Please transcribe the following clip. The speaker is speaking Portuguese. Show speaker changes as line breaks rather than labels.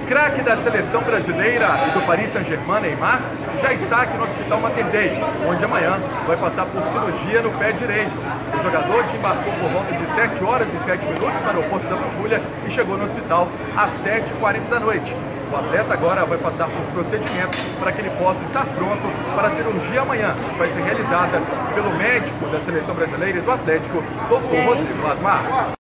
craque da seleção brasileira e do Paris Saint-Germain, Neymar, já está aqui no Hospital Mater Dei, onde amanhã vai passar por cirurgia no pé direito. O jogador desembarcou por volta de 7 horas e 7 minutos no aeroporto da Pampulha e chegou no hospital às 7h40 da noite. O atleta agora vai passar por procedimento para que ele possa estar pronto para a cirurgia amanhã, que vai ser realizada pelo médico da seleção brasileira e do Atlético, Dr. Rodrigo Lasmar.